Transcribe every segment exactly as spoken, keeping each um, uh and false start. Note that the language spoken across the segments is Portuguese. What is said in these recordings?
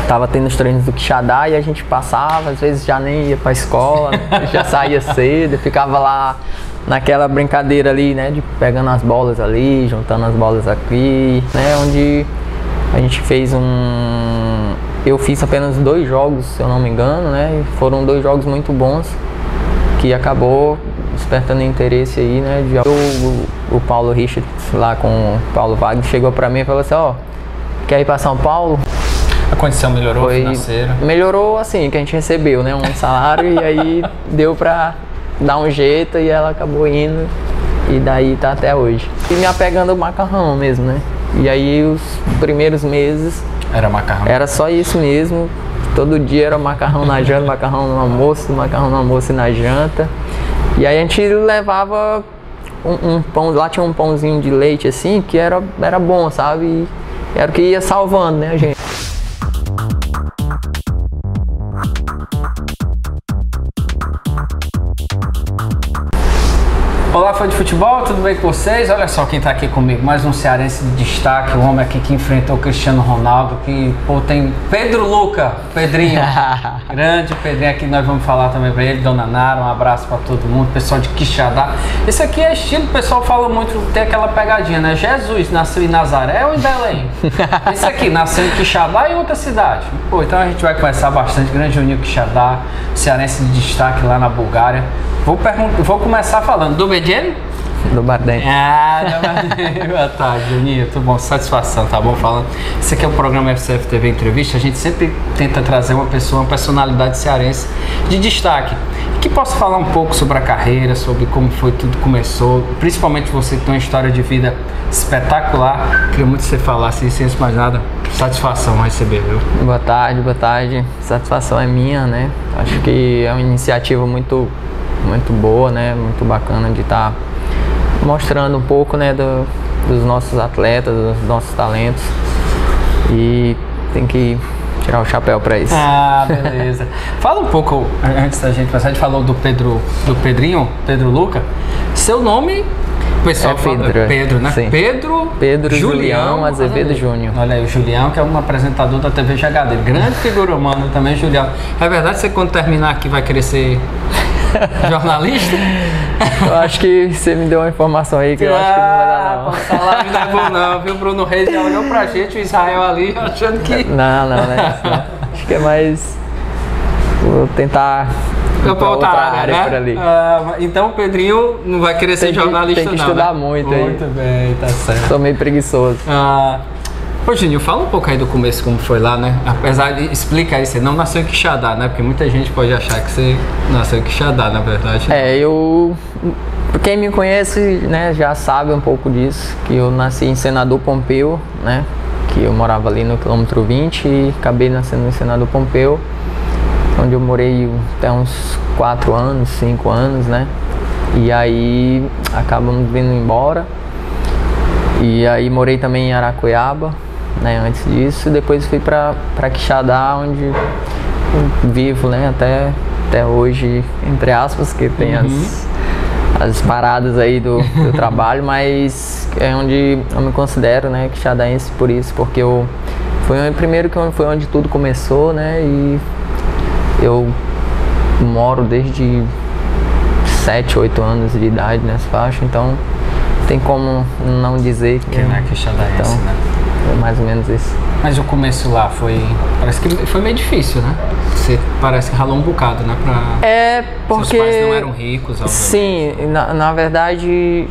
tava tendo os treinos do Quixadá e a gente passava, às vezes já nem ia pra escola, já saía cedo, ficava lá naquela brincadeira ali, né, de pegando as bolas ali, juntando as bolas aqui, né, onde a gente fez um... Eu fiz apenas dois jogos, se eu não me engano, né, e foram dois jogos muito bons, que acabou despertando interesse aí, né, de... o, o Paulo Richard lá com o Paulo Wagner chegou pra mim e falou assim, ó, oh, quer ir pra São Paulo? A condição melhorou, Foi, financeira? Melhorou assim, que a gente recebeu, né, um salário e aí deu pra dar um jeito e ela acabou indo e daí tá até hoje. E me apegando ao macarrão mesmo, né, e aí os primeiros meses... Era macarrão? Era só isso mesmo, todo dia era macarrão na janta, macarrão no almoço, macarrão no almoço e na janta. E aí a gente levava um, um pão, lá tinha um pãozinho de leite assim, que era, era bom, sabe, e era o que ia salvando, né, a gente. Olá, fã de futebol, tudo bem com vocês? Olha só quem tá aqui comigo, mais um cearense de destaque, o homem aqui que enfrentou o Cristiano Ronaldo, que, pô, tem Pedro Luca, Pedrinho, grande Pedrinho aqui, nós vamos falar também pra ele, Dona Nara, um abraço pra todo mundo, pessoal de Quixadá. Esse aqui é estilo, o pessoal fala muito, tem aquela pegadinha, né? Jesus nasceu em Nazaré ou em Belém? Esse aqui nasceu em Quixadá e outra cidade. Pô, então a gente vai conversar bastante, grande Juninho Quixadá, cearense de destaque lá na Bulgária. Vou, vou começar falando do Medellín? Do Bardem. Ah, do Bardem. Boa tarde, Juninho. Tudo bom? Satisfação, tá bom? Falando. Esse aqui é o programa F C F T V Entrevista. A gente sempre tenta trazer uma pessoa, uma personalidade cearense de destaque, que possa falar um pouco sobre a carreira, sobre como foi tudo começou, principalmente você que tem uma história de vida espetacular. Queria muito que você falasse isso, sem mais nada. Satisfação receber, viu? Boa tarde, boa tarde. Satisfação é minha, né? Acho que é uma iniciativa muito muito boa, né, muito bacana de estar tá mostrando um pouco, né, do, dos nossos atletas, dos nossos talentos, e tem que tirar o chapéu para isso. Ah, beleza. Fala um pouco, antes da gente passar, a gente falou do Pedro, do Pedrinho, Pedro Luca, seu nome... O pessoal é Pedro, fala, Pedro, né? Sim. Pedro, Pedro Julião, Julião Azevedo Júnior. Olha aí, o Julião, que é um apresentador da T V G H D, grande figura humana também, Julião. É verdade que você, quando terminar aqui, vai querer ser jornalista? Eu acho que você me deu uma informação aí que eu ah, acho que não vai dar não. Passar lá não é bom não, viu? Bruno Reis já olhou pra gente, o Israel ali, achando que... Não, não, não é isso não. Acho que é mais... Vou tentar... Eu pra outra área, área, né? Por ali. Ah, então o Pedrinho não vai querer ser tem que, jornalista não, Tem que estudar né? muito, muito aí. Muito bem, tá certo. Sou meio preguiçoso. Ah, Ô, Juninho, fala um pouco aí do começo, como foi lá, né? Apesar de... Explica aí, você não nasceu em Quixadá, né? Porque muita gente pode achar que você nasceu em Quixadá, na verdade. É, eu... Quem me conhece, né, já sabe um pouco disso, que eu nasci em Senador Pompeu, né? Que eu morava ali no quilômetro vinte e acabei nascendo em Senador Pompeu, onde eu morei até uns quatro anos, cinco anos, né? E aí acabamos vindo embora. E aí morei também em Aracuiaba, né? Antes disso, depois fui pra, pra Quixadá, onde eu vivo, né? Até, até hoje, entre aspas, que tem uhum. as, as paradas aí do, do trabalho, mas é onde eu me considero, né, quixadaense por isso, porque eu foi o primeiro que foi onde tudo começou, né? E eu moro desde sete, oito anos de idade nessa faixa, então tem como não dizer que, que não é quixadaense, então, né? É mais ou menos isso. Mas o começo lá foi, parece que foi meio difícil, né? Você parece que ralou um bocado, né? Pra... É porque... Seus pais não eram ricos, obviamente. Sim, na, na verdade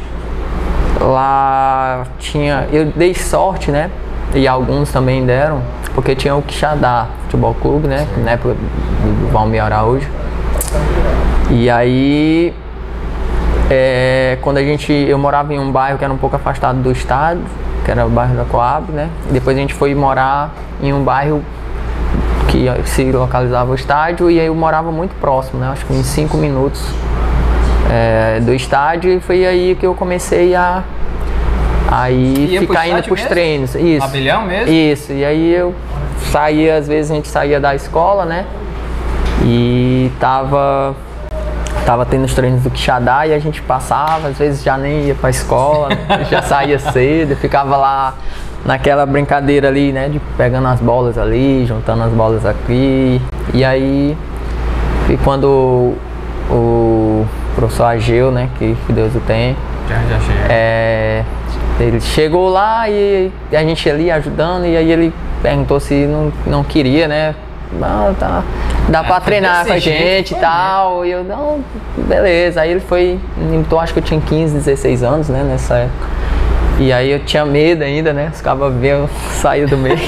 lá tinha, eu dei sorte, né? E alguns também deram, porque tinha o Quixadá Futebol Clube, né? Sim. Na época do Valmir Araújo. E aí, é, quando a gente, eu morava em um bairro que era um pouco afastado do estádio, que era o bairro da Coab, né? E depois a gente foi morar em um bairro que se localizava o estádio, e aí eu morava muito próximo, né? Acho que em cinco minutos é, do estádio, e foi aí que eu comecei a aí ficar indo pros treinos. Isso. Abelhão mesmo? Isso. E aí eu saía, às vezes a gente saía da escola, né? E tava tava tendo os treinos do Quixadá e a gente passava, às vezes já nem ia pra escola, já saía cedo, ficava lá naquela brincadeira ali, né, de pegando as bolas ali, juntando as bolas aqui. E aí, e quando o, o professor Ageu, né, que, que Deus o tem, Já, já chega. é, ele chegou lá e a gente ali ajudando, e aí ele perguntou se não, não queria, né, ah, tá, dá É, pra treinar com a jeito, gente e foi tal. E eu, não, beleza. Aí ele foi, então acho que eu tinha quinze, dezesseis anos, né, nessa época. E aí eu tinha medo ainda, né, os cabas veio sair do meio.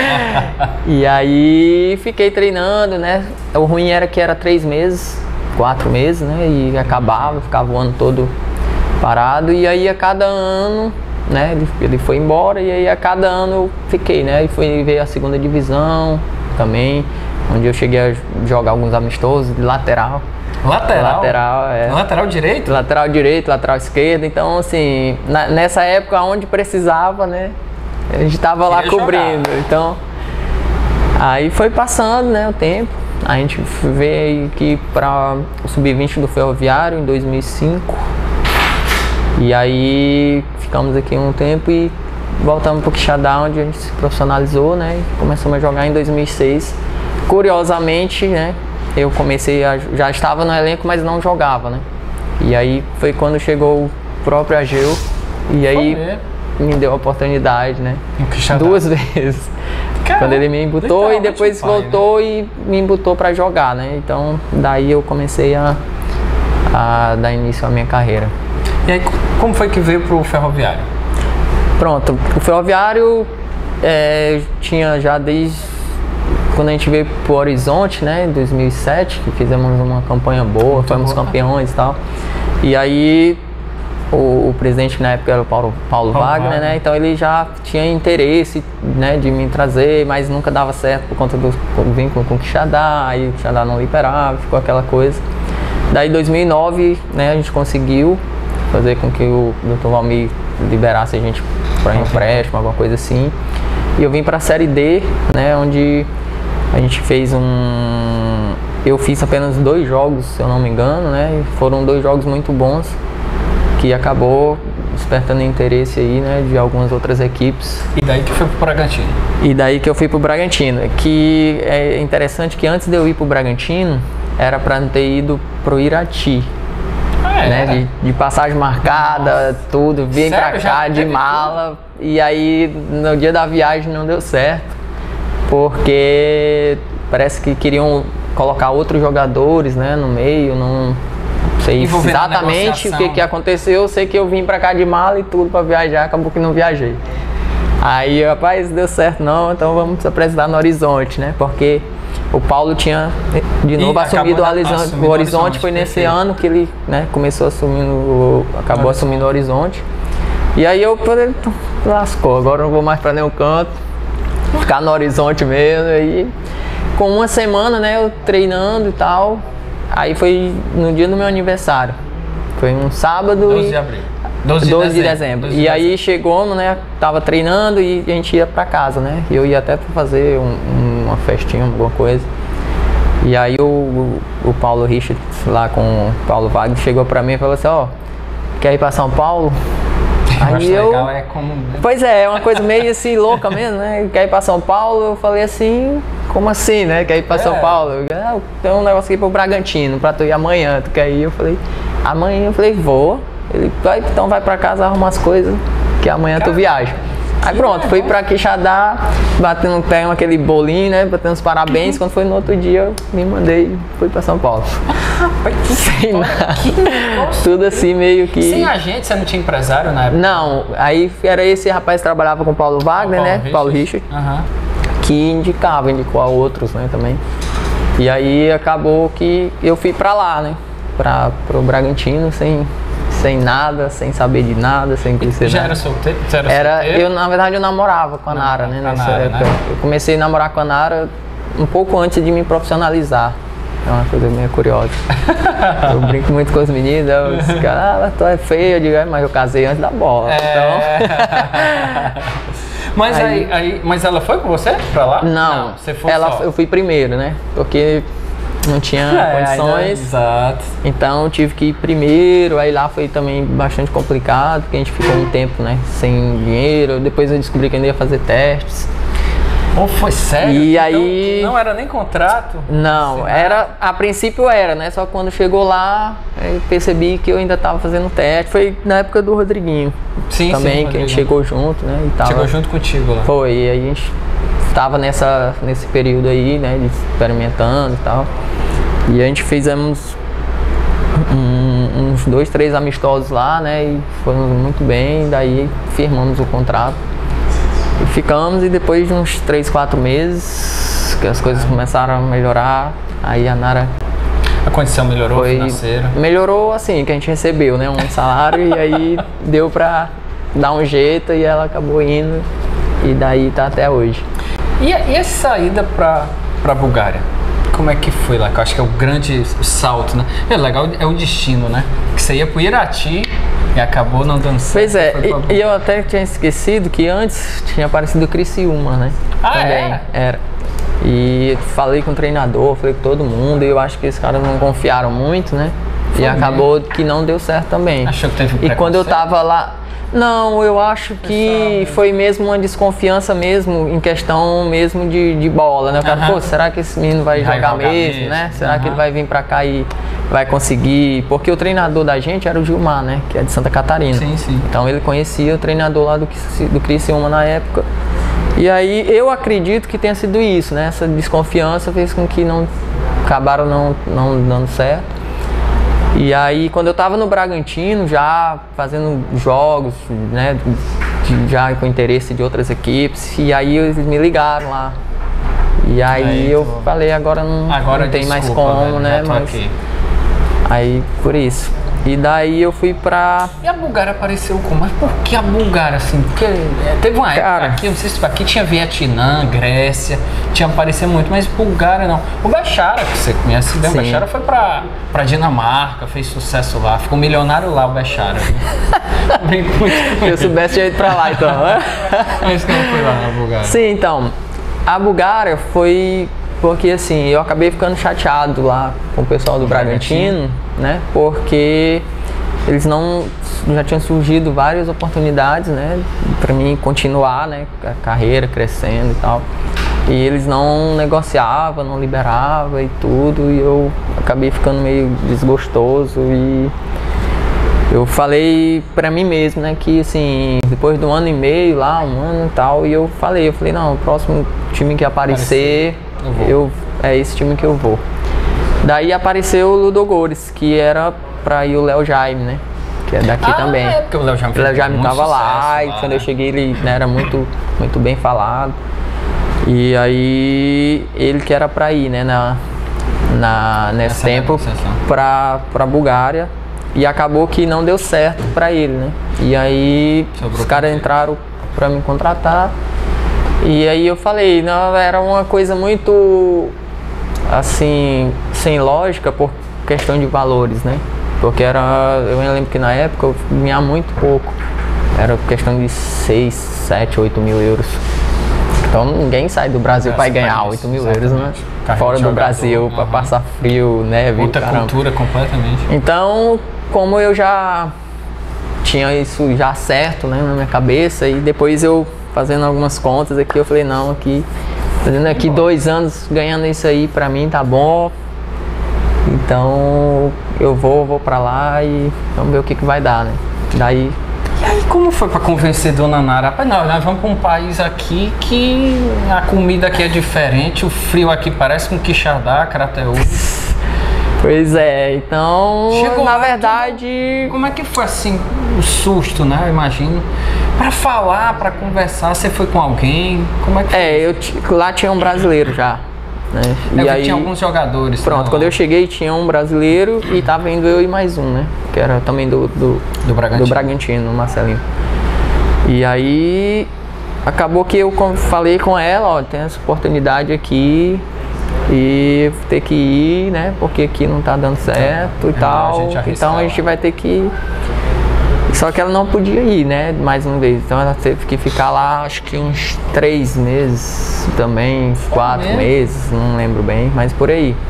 E aí fiquei treinando, né, o ruim era que era três meses, quatro meses, né, e acabava, ficava o ano todo parado. E aí a cada ano, né, ele, ele foi embora, e aí a cada ano eu fiquei, né, e fui ver a segunda divisão também, onde eu cheguei a jogar alguns amistosos de lateral. Lateral? Lateral, é. Lateral direito? Lateral direito, lateral esquerdo. Então, assim, na, nessa época, onde precisava, né, a gente tava lá Queria cobrindo. jogar. Então, aí foi passando, né, o tempo. A gente veio aqui para o sub vinte do Ferroviário em dois mil e cinco. E aí ficamos aqui um tempo e voltamos para o Quixadá, onde a gente se profissionalizou, né? E começamos a jogar em dois mil e seis. Curiosamente, né? Eu comecei a, já estava no elenco, mas não jogava, né? E aí foi quando chegou o próprio Ageu, e aí me deu a oportunidade, né? No Quixadá. Duas vezes. Caramba, Quando ele me embutou e literalmente depois o pai, voltou, né? E me embutou para jogar, né? Então daí eu comecei a, a dar início à minha carreira. E aí, como foi que veio pro Ferroviário? Pronto, o Ferroviário é, tinha já desde quando a gente veio pro Horizonte, né, em dois mil e sete, que fizemos uma campanha boa, Muito fomos boa. campeões e tal. E aí o, o presidente na época era o Paulo, Paulo, Paulo Wagner, Wagner, né, então ele já tinha interesse, né, de me trazer, mas nunca dava certo por conta do vínculo com o Quixadá, aí o Quixadá não liberava, ficou aquela coisa. Daí em dois mil e nove, né, a gente conseguiu fazer com que o doutor Valmir liberasse a gente para empréstimo, alguma coisa assim. E eu vim para a Série D, né, onde a gente fez um... Eu fiz apenas dois jogos, se eu não me engano, né, e foram dois jogos muito bons, que acabou despertando interesse aí, né, de algumas outras equipes. E daí que foi pro Bragantino? E daí que eu fui pro Bragantino, que é interessante que antes de eu ir pro Bragantino, era para ter ido pro Irati. Ah, é? Né, de, de passagem marcada, Nossa. tudo, vim Sério? pra Já cá de teve mala, e aí no dia da viagem não deu certo, porque parece que queriam colocar outros jogadores, né, no meio, não sei Envolvendo a exatamente o que, negociação. que aconteceu, eu sei que eu vim pra cá de mala e tudo pra viajar, acabou que não viajei. Aí, rapaz, deu certo não, então vamos se apresentar no Horizonte, né, porque o Paulo tinha de novo E assumido o acabou Horizonte. assumindo O o Horizonte Horizonte, foi nesse perfeito. ano que ele, né, começou assumindo, o- acabou Horizonte. assumindo o Horizonte. E aí eu falei, lascou, agora eu não vou mais pra nenhum canto, ficar no Horizonte mesmo. E com uma semana, né, eu treinando e tal, aí foi no dia do meu aniversário. Foi um sábado doze e... de abril. doze doze de dezembro. doze de E aí chegou, né, tava treinando e a gente ia pra casa, né? E eu ia até pra fazer um- uma festinha, alguma coisa. E aí o, o, o Paulo Richard, lá com o Paulo Wagner, chegou pra mim e falou assim, ó, quer ir pra São Paulo? Eu acho Aí eu... legal, é como... Pois é, é uma coisa meio assim louca mesmo, né? Quer ir pra São Paulo? Eu falei assim, como assim, né? Quer ir pra São É. Paulo? Ah, tem um negócio aqui pro Bragantino, pra tu ir amanhã, tu quer ir? Eu falei, amanhã, eu falei, vou. Ele, vai, então vai pra casa, arruma as coisas, que amanhã tu viaja. Aí pronto, fui pra Quixadá, batendo pé aquele bolinho, né? Batendo os parabéns. Quando foi no outro dia, eu me mandei, fui pra São Paulo. Sem nada. Tudo assim meio que... Sem agente, você não tinha empresário na época? Não, aí era esse rapaz que trabalhava com o Paulo Wagner, né? Paulo Richard, Aham. que indicava, indicou a outros, né, também. E aí acabou que eu fui pra lá, né? Pra, pro Bragantino, sem, sem nada, sem saber de nada, sem conhecer Já nada. era solteiro? Você era, Era, solteiro? eu, na verdade, eu namorava com a Nara, né? com a Nessa Nara, época. né? Eu comecei a namorar com a Nara um pouco antes de me profissionalizar. É uma coisa meio curiosa. Eu brinco muito com os meninos, eu, os caras, ah, tu é feio, eu digo, "É, mas eu casei antes da bola." É. Mas aí, Aí- aí, mas ela foi com você pra lá? Então, não, você foi ela, só. eu fui primeiro, né? Porque não tinha É, condições. ainda- exato. Então eu tive que ir primeiro, aí lá foi também bastante complicado, porque a gente ficou um tempo, né, sem dinheiro. Depois eu descobri que ainda ia fazer testes. Ou foi sério? E Então, aí- não era nem contrato? Não, Sei lá. era, a princípio era, né? Só que quando chegou lá, eu percebi que eu ainda estava fazendo teste. Foi na época do Rodriguinho Sim, também, sim, que a gente Rodrigo. chegou junto, né? E tava, Chegou junto contigo lá. Foi, e aí a gente tava nessa, nesse período aí, né? De experimentando e tal. E a gente fizemos um- uns dois, três amistosos lá, né? E fomos muito bem, daí firmamos o contrato. E ficamos, e depois de uns três, quatro meses, que as coisas começaram a melhorar, aí a Nara A condição melhorou foi... financeira. Melhorou assim, que a gente recebeu, né? Um salário, e aí deu pra dar um jeito, e ela acabou indo, e daí tá até hoje. E a, e a saída pra, pra Bulgária? Como é que foi lá? Que eu acho que é o grande salto, né? É legal, é o destino, né? Que você ia pro Irati e acabou não dando certo. Pois é, foi pra e, Bulgária. e eu até tinha esquecido que antes tinha aparecido o Criciúma, né? Ah, Também, era? era. E falei com o treinador, falei com todo mundo, e eu acho que esses caras não confiaram muito, né? Foi e acabou que não deu certo também. Achou que teve um E quando eu preconceito? tava lá... Não, eu acho que Pessoal, foi mesmo uma desconfiança mesmo, em questão mesmo de, de bola, né? O cara, Aham. pô, será que esse menino vai, Vai jogar, jogar mesmo, mesmo? né? Será que Aham. ele vai vir pra cá e vai conseguir? Porque o treinador da gente era o Gilmar, né? Que é de Santa Catarina. Sim, sim. Então ele conhecia o treinador lá do, Cris- do Criciúma na época. E aí eu acredito que tenha sido isso, né? Essa desconfiança fez com que não acabaram não, não dando certo. E aí quando eu tava no Bragantino, já fazendo jogos, né? de- já com interesse de outras equipes, e aí eles me ligaram lá. E aí, Aí, eu tu- falei, agora não, Agora não tem mais desculpa, como, velho, né? já tô Mas aqui. aí por isso. E daí eu fui pra. E a Bulgária apareceu como? Mas por que a Bulgária, assim? Porque é, teve uma época Cara. aqui, eu não sei se aqui tinha Vietnã, Grécia, tinha aparecido muito, mas Bulgária não. O Bechara, que você conhece bem, o Sim. Bechara foi pra, pra Dinamarca, fez sucesso lá, ficou milionário lá o Bechara. Bem muito. Se eu soubesse, eu ia ir pra lá então, né? Mas como foi lá na Bulgária? Sim, então, a Bulgária foi porque assim, eu acabei ficando chateado lá com o pessoal do Bragantino, né? Porque eles não já tinham surgido várias oportunidades, né, para mim continuar, né, a carreira crescendo e tal. E eles não negociavam, não liberavam e tudo, e eu acabei ficando meio desgostoso e eu falei pra mim mesmo, né, que assim, depois de um ano e meio lá, um ano e tal, e eu falei, eu falei, não, o próximo time que aparecer, eu vou. eu, é esse time que eu vou. Daí apareceu o Ludogorets, que era pra ir o Léo Jaime, né, que é daqui Ah, também. é porque o Léo Jaime O Léo fez Jaime muito tava lá, sucesso e lá, quando né? eu cheguei ele, né, era muito, muito bem falado. E aí ele que era pra ir, né, na, na, nesse Nessa tempo negociação. pra, pra Bulgária. E acabou que não deu certo pra ele, né? E aí Sobrou os caras pra ele. entraram pra me contratar. E aí eu falei, não, era uma coisa muito, assim, sem lógica por questão de valores, né? Porque era, eu me lembro que na época eu ganhava muito pouco. Era questão de seis, sete, oito mil euros. Então ninguém sai do Brasil É, pra você ganhar faz oito isso, mil euros, né? exatamente. Carreira Fora de do jogador, Brasil, pra aham. passar frio, neve, Outra caramba. cultura completamente. Então, como eu já tinha isso já certo, né, na minha cabeça, e depois eu fazendo algumas contas aqui, eu falei, não, aqui, fazendo aqui dois anos ganhando isso aí, pra mim tá bom. Então, eu vou, vou pra lá e vamos ver o que que vai dar, né. Daí, E aí, como foi pra convencer Dona Nara? Rapaz, não, nós vamos pra um país aqui que a comida aqui é diferente, o frio aqui parece com Quixadá, Crateús. pois é, então, Chegou na lá, verdade... Como é que foi assim, o susto, né? Eu imagino. Pra falar, pra conversar, você foi com alguém? Como é que foi? É, eu ti- lá tinha um brasileiro já, né. É, E que aí, tinha alguns jogadores. pronto, né, quando lá. eu cheguei tinha um brasileiro e tava indo eu e mais um, né? Que era também do, do, Do Bragantino. do Bragantino, o Marcelinho. E aí acabou que eu com- falei com ela, ó, tem essa oportunidade aqui e vou ter que ir, né? Porque aqui não tá dando certo e É, tal. a gente arrisca Então a gente lá. vai ter que ir. Só que ela não podia ir, né? Mais uma vez. Então ela teve que ficar lá, acho que uns três meses também, quatro mesmo? meses, não lembro bem, mas por aí.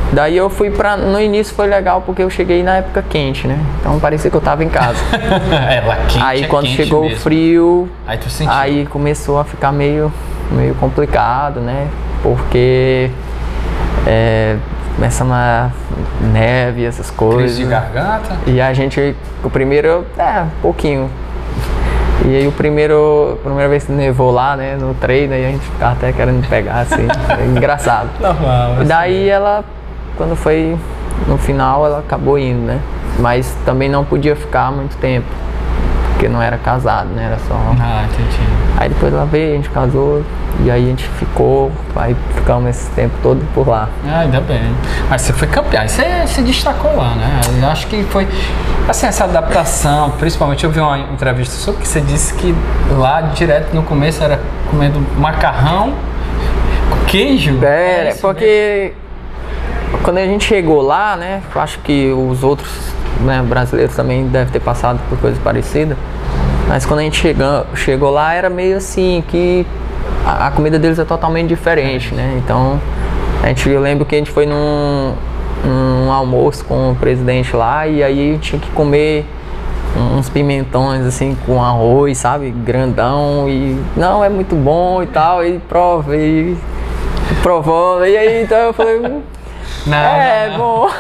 Daí eu fui pra... No início foi legal porque eu cheguei na época quente, né? Então parecia que eu tava em casa. É, lá quente Aí é quando quente chegou mesmo. o frio, Aí tu sentiu. aí começou a ficar meio, meio complicado, né? Porque é, começa uma neve, essas coisas. Crise de garganta? E a gente, o primeiro, é, um pouquinho. E aí o primeiro, a primeira vez que nevou lá, né, no treino, aí a gente ficava até querendo pegar, assim, é engraçado. Normal. E daí ela, quando foi no final, ela acabou indo, né? Mas também não podia ficar muito tempo, porque não era casado, né, era só... Ah, entendi. Aí depois ela veio, a gente casou, e aí a gente ficou, aí ficamos esse tempo todo por lá. Ah, ainda bem. Mas você foi campeão, você se destacou lá, né? Eu acho que foi, assim, essa adaptação, principalmente eu vi uma entrevista sua que você disse que lá direto no começo era comendo macarrão com queijo. É, isso porque quando a gente chegou lá, né, eu acho que os outros, né, brasileiros também devem ter passado por coisa parecida, mas quando a gente chegou, chegou lá era meio assim, que a, a comida deles é totalmente diferente, né, então a gente, eu lembro que a gente foi num, num almoço com o presidente lá e aí tinha que comer uns pimentões assim com arroz, sabe, grandão e não, é muito bom e tal, e prova, e provou, e aí então eu falei... Não, é, não, não. bom.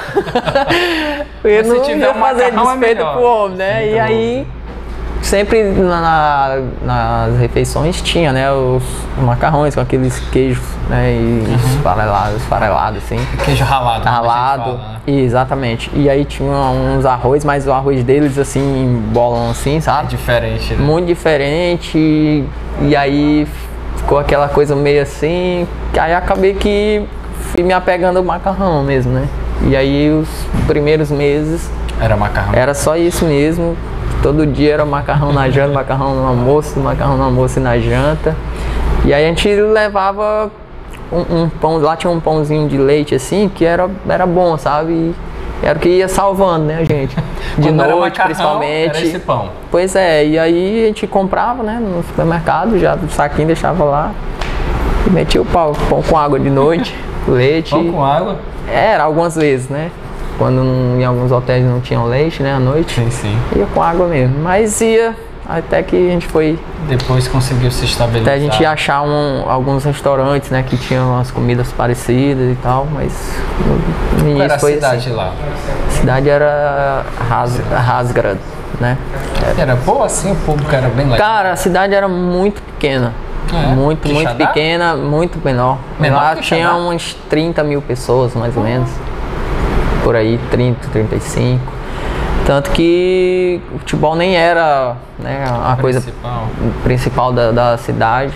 Eu Mas se não tiver ia um fazer macarrão é despeito melhor. pro homem, né? Sim, e tá aí, sempre na, nas refeições tinha, né? Os macarrões com aqueles queijos, né? E Uhum. esfarelados, esfarelados, assim. Queijo ralado. como a gente Ralado. fala, né? Exatamente. E aí tinha uns arroz, mas o arroz deles, assim, em bolão, assim, É sabe? diferente, né? Muito diferente. E, e aí ficou aquela coisa meio assim. Que aí acabei que fui me apegando ao macarrão mesmo, né? E aí os primeiros meses Era macarrão. era só isso mesmo. Todo dia era macarrão na janta, macarrão no almoço, macarrão no almoço e na janta. E aí a gente levava um, um pão, lá tinha um pãozinho de leite assim, que era, era bom, sabe? E era o que ia salvando, né, a gente? De Quando era noite, macarrão, principalmente. era esse pão. Pois é, e aí a gente comprava, né, no supermercado, já o saquinho deixava lá. E metia o pau, pão com água de noite, leite. Pão com água? Era, algumas vezes, né? Quando não, em alguns hotéis não tinham leite, né, à noite. Sim, sim. Ia com água mesmo. Mas ia, até que a gente foi... Depois conseguiu se estabilizar. Até a gente ia achar um, alguns restaurantes, né, que tinham umas comidas parecidas e tal, mas no, no Qual era início a foi cidade assim. lá? A cidade era Ras, Razgrad, né? Era boa assim, o público era bem legal. Cara, a cidade era muito pequena. É? Muito, muito Quixadá? pequena, muito menor. Menor Lá que tinha Quixadá? uns trinta mil pessoas, mais ou menos. Por aí, trinta, trinta e cinco. Tanto que o futebol nem era, né, a coisa Principal. principal da, da cidade.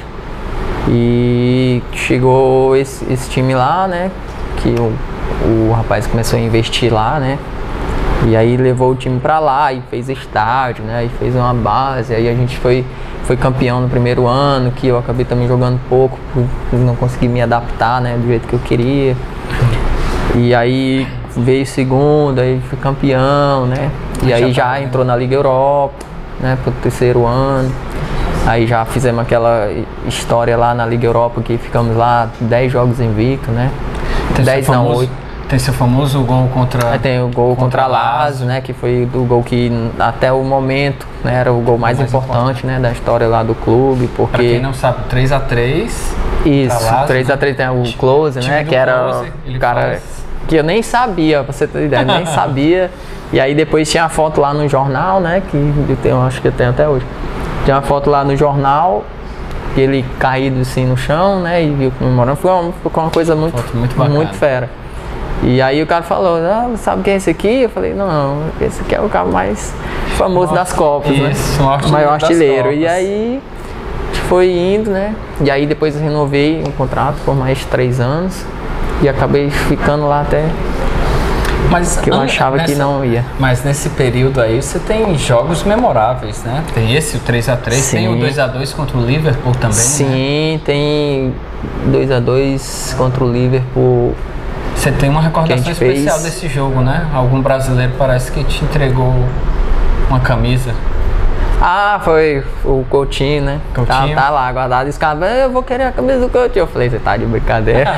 E chegou esse, esse time lá, né? Que o, o rapaz começou a investir lá, né? E aí levou o time pra lá e fez estádio, né? E fez uma base. Aí a gente foi, foi campeão no primeiro ano, que eu acabei também jogando pouco, por não conseguir me adaptar, né? Do jeito que eu queria. E aí veio segundo, aí fui campeão, né? E Aí aí já já tava, né? entrou na Liga Europa, né? Pro terceiro ano. Aí já fizemos aquela história lá na Liga Europa, que ficamos lá dez jogos invicto, né? Tem dez seu não, famoso- oito. Tem seu famoso gol contra... Aí tem o gol contra, contra a Lazio, né? Que foi o gol que até o momento, né, era o gol mais, mais importante, né, da história lá do clube, porque Pra quem não sabe, três a três. isso, pra Lazio, três a três tem o Close, time né, do que era Klose, ele o cara faz. que eu nem sabia, pra você ter ideia, nem sabia. E aí depois tinha a foto lá no jornal, né, que eu tenho, acho que eu tenho até hoje. Tinha uma foto lá no jornal, ele caído assim no chão, né, e viu comemorando. Foi uma, foi uma coisa muito, Foto muito bacana. muito fera. E aí o cara falou, ah, sabe quem é esse aqui? Eu falei, não, esse aqui é o cara mais famoso das Copas, né? Isso, o artilheiro O maior das artilheiro. E Copas. aí a gente foi indo, né? E aí depois eu renovei um contrato por mais três anos e acabei ficando lá até Mas que eu an- achava que nessa- não ia. Mas nesse período aí você tem jogos memoráveis, né? Tem esse, o três a três, tem o Sim. dois a dois contra o Liverpool também, né? Sim, tem dois a dois contra o Liverpool. Você tem uma recordação Que a gente especial fez. desse jogo, né? Algum brasileiro parece que te entregou uma camisa. Ah, foi o Coutinho, né? Coutinho. Tá, tá lá guardado. Esse cara, eu vou querer a camisa do Coutinho. Eu falei, você tá de brincadeira.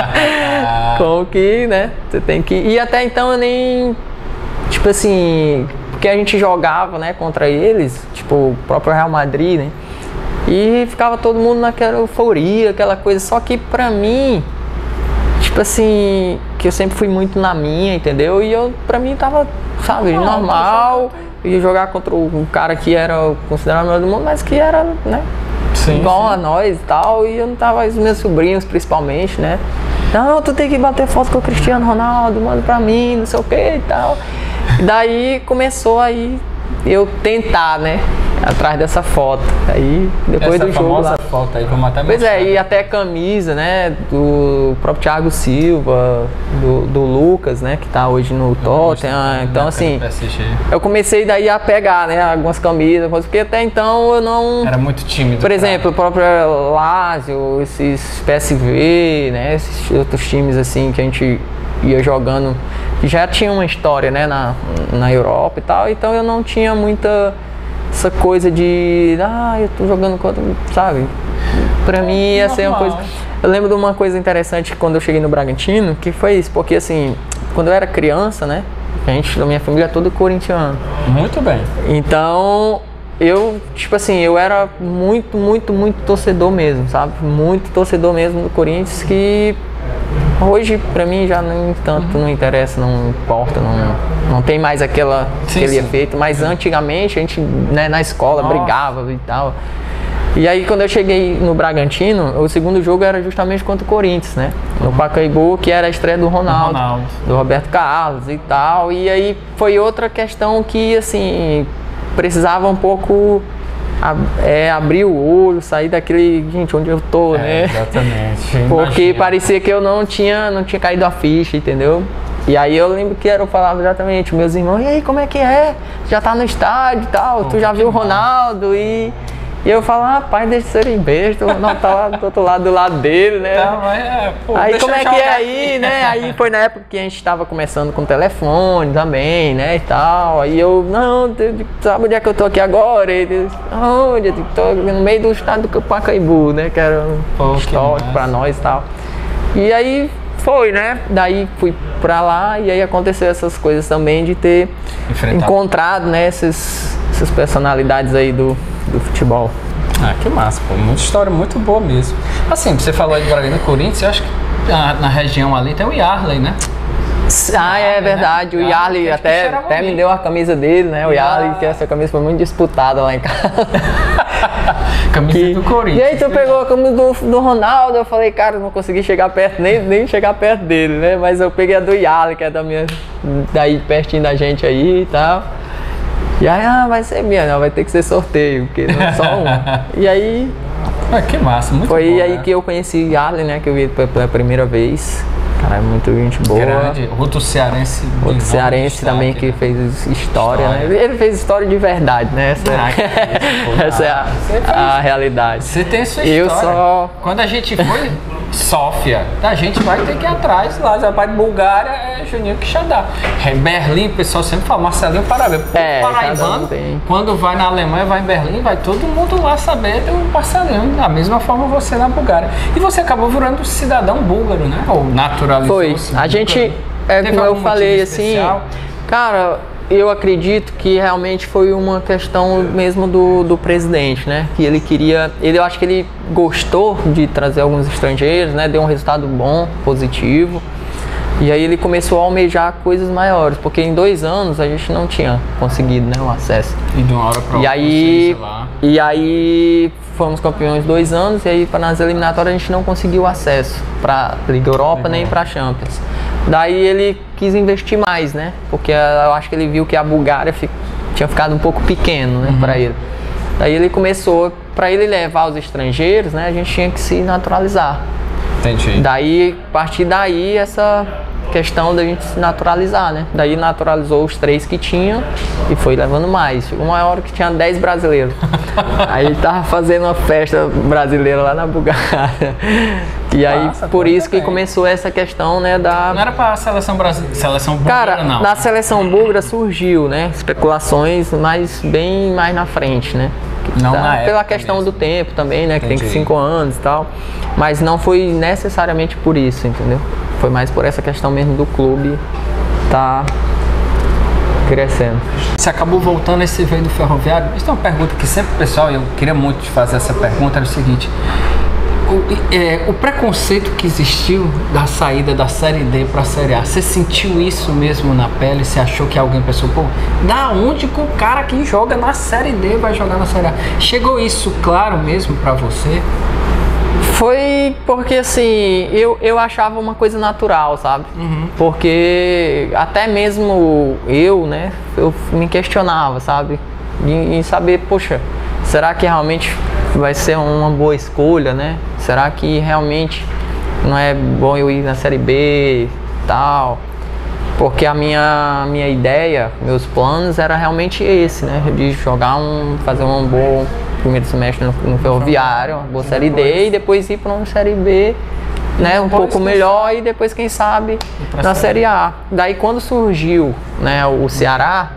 Como que, né? Você tem que... E até então eu nem... Tipo assim... Porque a gente jogava, né, contra eles, tipo, o próprio Real Madrid, né? E ficava todo mundo naquela euforia, aquela coisa. Só que pra mim... Tipo assim... Que eu sempre fui muito na minha, entendeu? E eu, pra mim, tava, sabe, não, normal... E jogar contra um cara que era considerado o melhor do mundo, mas que era, né, sim, igual sim. a nós e tal, e eu não tava, os meus sobrinhos principalmente, né, não, tu tem que bater foto com o Cristiano Ronaldo, manda pra mim, não sei o que e tal. E daí começou aí eu tentar, né, atrás dessa foto, aí depois essa do jogo famosa lá. foto aí, vamos até Pois mostrar. é, e até camisa, né, do próprio Thiago Silva, do, do Lucas, né, que tá hoje no Tottenham, então assim, eu comecei daí a pegar, né, algumas camisas, porque até então eu não... Era muito tímido. Por exemplo, cara. O próprio Lazio, esses P S V, né, esses outros times assim que a gente ia jogando, que já tinha uma história, né, na, na Europa e tal, então eu não tinha muita... Essa coisa de, ah, eu tô jogando contra, sabe? Pra mim ia ser uma coisa... Eu lembro de uma coisa interessante quando eu cheguei no Bragantino, que foi isso, porque assim, quando eu era criança, né? A gente, a minha família é toda corintiana. Muito bem. Então, eu, tipo assim, eu era muito, muito, muito torcedor mesmo, sabe? Muito torcedor mesmo do Corinthians, que hoje pra mim já nem tanto, uhum. não interessa, não importa, não, não tem mais aquela, sim, aquele sim. efeito, mas antigamente a gente, né, na escola, nossa, brigava e tal. E aí quando eu cheguei no Bragantino, o segundo jogo era justamente contra o Corinthians, né? No Pacaembu, que era a estreia do Ronaldo, Ronaldo, do Roberto Carlos e tal. E aí foi outra questão que, assim, precisava um pouco... É, abrir o olho, sair daquele, gente, onde eu tô, é, né? Exatamente. Porque imagina. Parecia que eu não tinha, não tinha caído a ficha, entendeu? E aí eu lembro que eu falava exatamente, meus irmãos, e aí, como é que é? Já tá no estádio e tal, pô, tu já viu o Ronaldo e... E eu falo, rapaz, deixa de serem besta, o Ronaldo tá lá do outro lado, do lado dele, né? Não, mas é, pô, aí como é que é aí, né? Aí foi na época que a gente tava começando com telefone também, né, e tal. Aí eu, não, sabe onde é que eu tô aqui agora? Ele, onde? Eu tô no meio do estado do Pacaembu, né, que era um histórico pra nós e tal. E aí foi, né? Daí fui pra lá e aí aconteceu essas coisas também de ter enfrentado, encontrado, né, essas, essas personalidades aí do... do futebol. Ah, que massa, pô. Muita história muito boa mesmo. Assim, você falou aí de Bragantino e Corinthians, eu acho que na, na região ali tem o Yarley, né? Ah, é verdade. Né? O Yarley, Yarley até, até me deu a camisa dele, né? O Yarley, que essa camisa foi muito disputada lá em casa. Camisa que... do Corinthians. E aí tu pegou a camisa do, do Ronaldo, eu falei, cara, não consegui chegar perto, nem, nem chegar perto dele, né? Mas eu peguei a do Yarley, que é da minha, daí pertinho da gente aí e tal. E aí, ah, vai ser minha, não, vai ter que ser sorteio, porque não é só um. E aí... Ah, que massa, muito foi bom, aí né? que eu conheci Yarley, né, que eu vi pela primeira vez. Cara, muito gente boa. Grande, outro cearense. Outro cearense também que fez história, história, né? Ele fez história de verdade, né? Essa, ah, é, essa é a, a realidade. Você tem sua história. Eu só... Quando a gente foi Sófia, a gente vai ter que ir atrás lá, já vai de Bulgária, é Juninho Quixadá. Em Berlim, o pessoal sempre fala, Marcelinho Paraíba. É, paraibano, quando vai na Alemanha, vai em Berlim, vai todo mundo lá saber do Marcelinho. Da mesma forma você na Bulgária. E você acabou virando cidadão búlgaro, né? Ou naturalizou. Foi. A gente, é, como eu falei, assim, cara, eu acredito que realmente foi uma questão mesmo do, do presidente, né? Que ele queria, ele, eu acho que ele gostou de trazer alguns estrangeiros, né? Deu um resultado bom, positivo. E aí ele começou a almejar coisas maiores, porque em dois anos a gente não tinha conseguido, né, o acesso. E de uma hora para outra, e aí, e aí fomos campeões dois anos e aí para nas eliminatórias a gente não conseguiu acesso para Liga Europa uhum. nem para Champions. Daí ele quis investir mais, né? Porque eu acho que ele viu que a Bulgária fi, tinha ficado um pouco pequeno, né, uhum. para ele. Daí ele começou, para ele levar os estrangeiros, né, a gente tinha que se naturalizar. Entendi. Daí, a partir daí, essa questão da gente se naturalizar, né? Daí naturalizou os três que tinham e foi levando mais. Uma hora que tinha dez brasileiros. Aí tava fazendo uma festa brasileira lá na Bulgária. E aí, Nossa, por pô, isso que também. começou essa questão, né, da... Não era pra seleção brasileira, seleção búlgara, Cara, não. na seleção búlgara surgiu, né, especulações, mas bem mais na frente, né? Não Tá, na pela época questão mesmo. do tempo também, né, que tem Entendi. cinco anos e tal. Mas não foi necessariamente por isso, entendeu? Foi mais por essa questão mesmo do clube tá crescendo. Você acabou voltando e você veio do Ferroviário. Isso é uma pergunta que sempre, pessoal, eu queria muito te fazer essa pergunta, era o seguinte. O, é, o preconceito que existiu da saída da Série D para a Série A, você sentiu isso mesmo na pele? Você achou que alguém pensou, pô, da onde que o cara que joga na Série D vai jogar na Série A? Chegou isso claro mesmo para você? Foi porque assim, eu, eu achava uma coisa natural, sabe? Uhum. Porque até mesmo eu, né, eu me questionava, sabe? Em, em saber, poxa, será que realmente vai ser uma boa escolha, né? Será que realmente não é bom eu ir na Série B e tal? Porque a minha, minha ideia, meus planos era realmente esse, né? De jogar um, fazer um bom primeiro semestre no, no Ferroviário, uma boa Série D e depois ir para uma Série B, né? Um pouco melhor e depois, quem sabe, na Série A. Daí quando surgiu, né, o Ceará,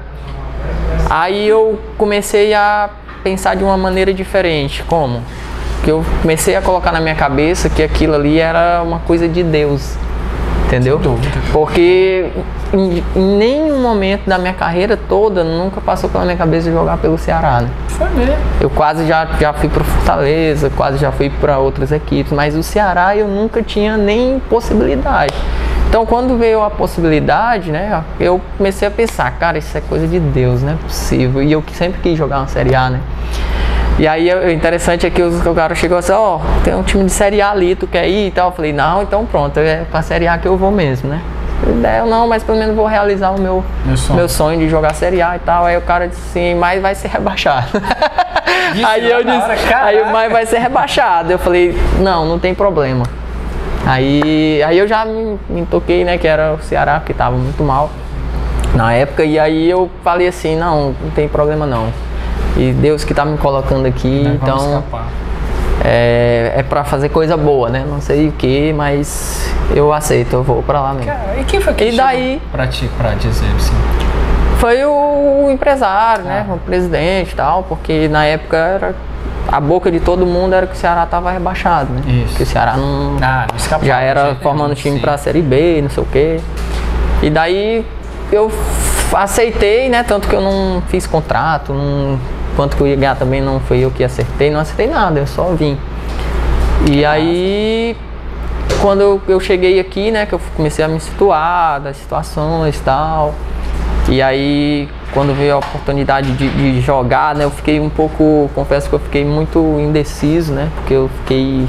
aí eu comecei a pensar de uma maneira diferente. Como? Que eu comecei a colocar na minha cabeça que aquilo ali era uma coisa de Deus, entendeu? Porque em, em nenhum momento da minha carreira toda nunca passou pela minha cabeça jogar pelo Ceará, né? Foi mesmo. Eu quase já, já fui para Fortaleza, quase já fui para outras equipes, mas o Ceará eu nunca tinha nem possibilidade. Então, quando veio a possibilidade, né, eu comecei a pensar, cara, isso é coisa de Deus, não é possível. E eu sempre quis jogar uma Série A, né? E aí, o interessante é que o cara chegou assim, ó, oh, tem um time de Série A ali, tu quer ir e tal? Eu falei, não, então pronto, é pra Série A que eu vou mesmo, né? Eu não, mas pelo menos vou realizar o meu, meu, sonho. meu sonho de jogar Série A e tal. Aí o cara disse assim, mas vai ser rebaixado. Isso, aí eu disse, hora, aí mas vai ser rebaixado. Eu falei, não, não tem problema. Aí, aí eu já me, me toquei, né, que era o Ceará, que tava muito mal na época. E aí eu falei assim, não, não tem problema não. E Deus que tá me colocando aqui, não, então é, é pra fazer coisa boa, né? Não sei o que, mas eu aceito, eu vou pra lá mesmo. Cara, e quem foi que e daí pra ti, pra dizer assim? Foi o empresário, né? Ah. O presidente e tal, porque na época era, a boca de todo mundo era que o Ceará tava rebaixado, né? Isso. Porque o Ceará não, ah, não escapava, já era formando time sim. pra Série B, não sei o que. E daí eu aceitei, né? Tanto que eu não fiz contrato, não, quanto que eu ia ganhar também não foi eu que acertei, não acertei nada, eu só vim. E aí, quando eu, eu cheguei aqui, né? Que eu comecei a me situar das situações e tal. E aí, quando veio a oportunidade de, de jogar, né? Eu fiquei um pouco, confesso que eu fiquei muito indeciso, né? Porque eu fiquei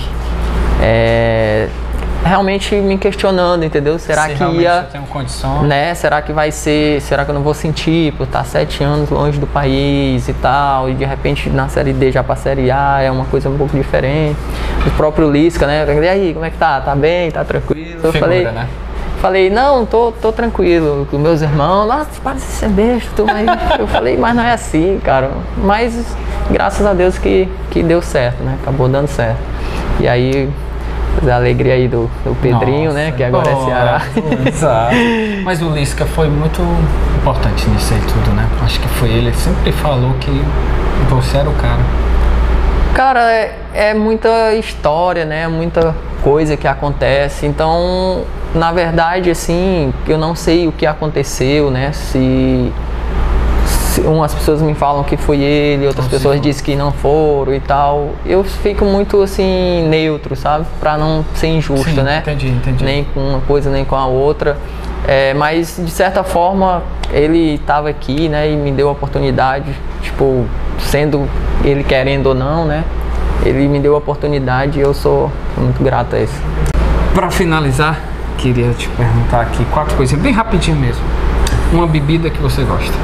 é, realmente me questionando, entendeu? Será Se que ia, tem condição, né? Será que vai ser, será que eu não vou sentir por estar sete anos longe do país e tal, e de repente na Série D já pra Série A é uma coisa um pouco diferente. O próprio Lisca, né? E aí, como é que tá? Tá bem? Tá tranquilo? Eu Figura, falei, né? Falei, não, tô, tô tranquilo. Com meus irmãos, nossa, para de ser besta. Mas eu falei, mas não é assim, cara. Mas graças a Deus que, que deu certo, né? Acabou dando certo. E aí, a alegria aí do, do Pedrinho, nossa, né? Que agora boa, é Ceará. Exato. Mas o Lisca foi muito importante nisso aí tudo, né? Acho que foi ele, ele sempre falou que você era o cara. Cara, é, é muita história, né? Muita coisa que acontece. Então, na verdade, assim, eu não sei o que aconteceu, né? Se, se umas pessoas me falam que foi ele, outras não pessoas dizem que não foram e tal. Eu fico muito, assim, neutro, sabe? Pra não ser injusto, sim, né? Entendi, entendi. Nem com uma coisa, nem com a outra. É, mas, de certa forma, ele estava aqui, né? E me deu a oportunidade, tipo, sendo ele querendo ou não, né? Ele me deu a oportunidade e eu sou muito grato a isso. Para finalizar, queria te perguntar aqui quatro coisas, bem rapidinho mesmo. Uma bebida que você gosta?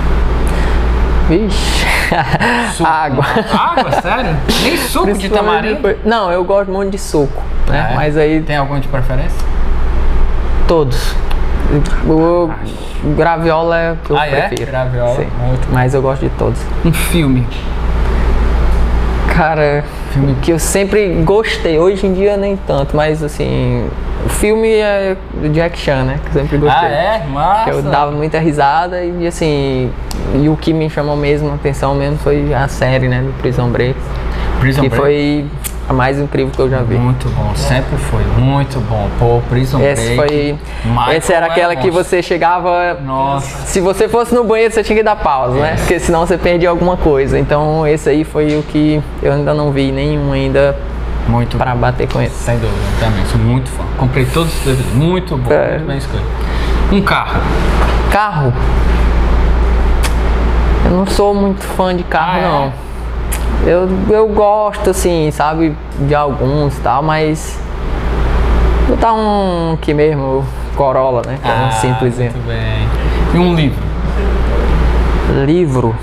Vixe, suco. Água. Água, sério? Nem suco de tamarindo? Não, eu gosto muito de suco, né? É? Mas aí... Tem algum de preferência? Todos. O graviola é o que eu ah, prefiro. É? Graviola, sim. Muito. Mas eu gosto de todos. Um filme? Cara, filme que eu sempre gostei, hoje em dia nem tanto, mas assim, o filme é do Jack Chan, né? Que eu sempre gostei. Ah, é? Massa! Que eu dava muita risada e assim, e o que me chamou mesmo a atenção mesmo foi a série, né? Do Prison Break. Prison que Break. foi a mais incrível que eu já vi. Muito bom, sempre foi muito bom. Pô, Prison Esse Break. foi. Michael Essa era aquela é que monstro. você chegava. Nossa. Se você fosse no banheiro, você tinha que dar pausa, né? Porque senão você perdia alguma coisa. Então esse aí foi o que eu ainda não vi nenhum ainda Muito pra bom. bater com ele. Sem dúvida, também. Sou muito fã. Comprei todos os D V Ds. Muito bom, É. muito bem escolhido. Um carro. Carro. Eu não sou muito fã de carro, Ah, é? não. Eu, eu gosto, assim, sabe, de alguns e tal, mas. Vou dar um aqui mesmo, Corolla, né? Que é um simplesinho. Muito bem. E um livro. Livro.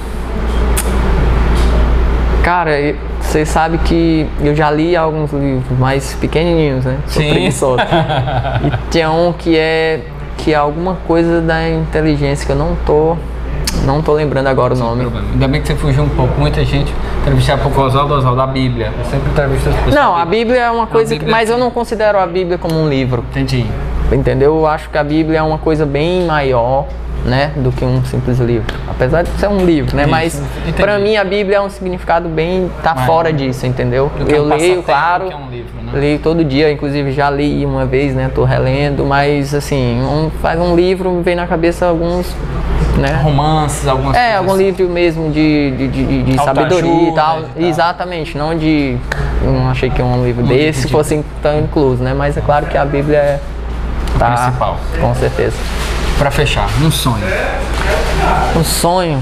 Cara, e- você sabe que eu já li alguns livros mais pequenininhos, né? Sou Sim. preguiçoso. E tinha um que é que é alguma coisa da inteligência que eu não tô não tô lembrando agora o nome. Problema. Ainda bem que você fugiu um pouco. Muita gente entrevistar pouco o Oswaldo, Oswaldo, a Bíblia. Eu sempre entrevisto as pessoas. Não, a Bíblia é uma coisa que, Bíblia- mas eu não considero a Bíblia como um livro. Entendi. Entendeu? Eu acho que a Bíblia é uma coisa bem maior, né, do que um simples livro. Apesar de ser um livro, né, Isso, mas entendi. pra mim a Bíblia é um significado bem tá Mas- fora disso, entendeu? Do que é Eu um leio, passatempo, claro, que é um livro, né? leio todo dia, inclusive já li uma vez, né, tô relendo, mas assim, um, faz um livro, me vem na cabeça alguns, né? Romances, algumas É, coisas. algum livro mesmo de, de, de, de Autoajuda sabedoria e tal. e tal. Exatamente, não de. Eu não achei que um livro Não desse entendi. fosse tão incluso, né? Mas é claro que a Bíblia é. Tá, principal. com certeza. Pra fechar, um sonho. Um sonho.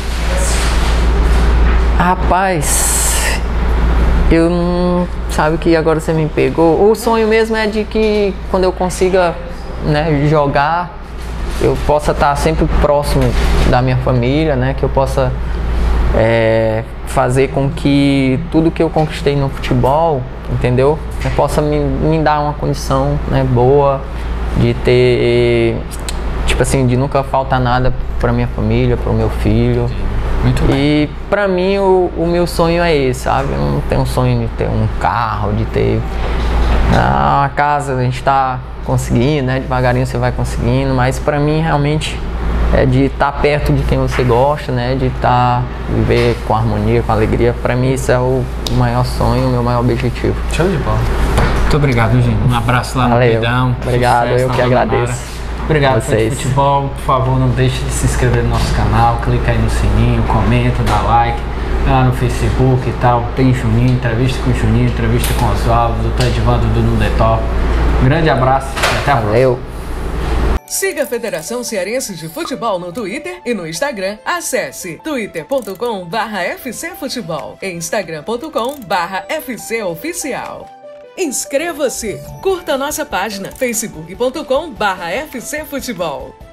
Rapaz, eu não. Sabe que agora você me pegou. O sonho mesmo é de que quando eu consiga, né, jogar, eu possa estar sempre próximo da minha família, né? Que eu possa é, fazer com que tudo que eu conquistei no futebol, entendeu? Eu possa me, me dar uma condição, né, boa de ter, tipo assim, de nunca faltar nada para minha família, para o meu filho. Muito bem. E pra mim o, o meu sonho é esse, sabe? Eu não tenho um sonho de ter um carro, de ter ah, uma casa, a gente tá conseguindo, né? Devagarinho você vai conseguindo, mas pra mim realmente é de estar perto de quem você gosta, né? De estar, viver com harmonia, com alegria. Pra mim isso é o maior sonho, o meu maior objetivo. Show de bola. Muito obrigado, gente. Um abraço lá no Valeu. Pidão. Obrigado, Sucesso eu na que Dona agradeço. Mara. Obrigado Vocês. pelo futebol. Por favor, não deixe de se inscrever no nosso canal. Clica aí no sininho, comenta, dá like. Lá no Facebook e tal. Tem Juninho, entrevista com o Juninho, entrevista com o Oswaldo, doutor Edvando do Nudetop. Grande abraço e até a próxima. Valeu! Siga a Federação Cearense de Futebol no Twitter e no Instagram. Acesse twitter ponto com barra F C Futebol e instagram ponto com barra F C Oficial. Inscreva-se! Curta nossa página facebook ponto com barra F C Futebol.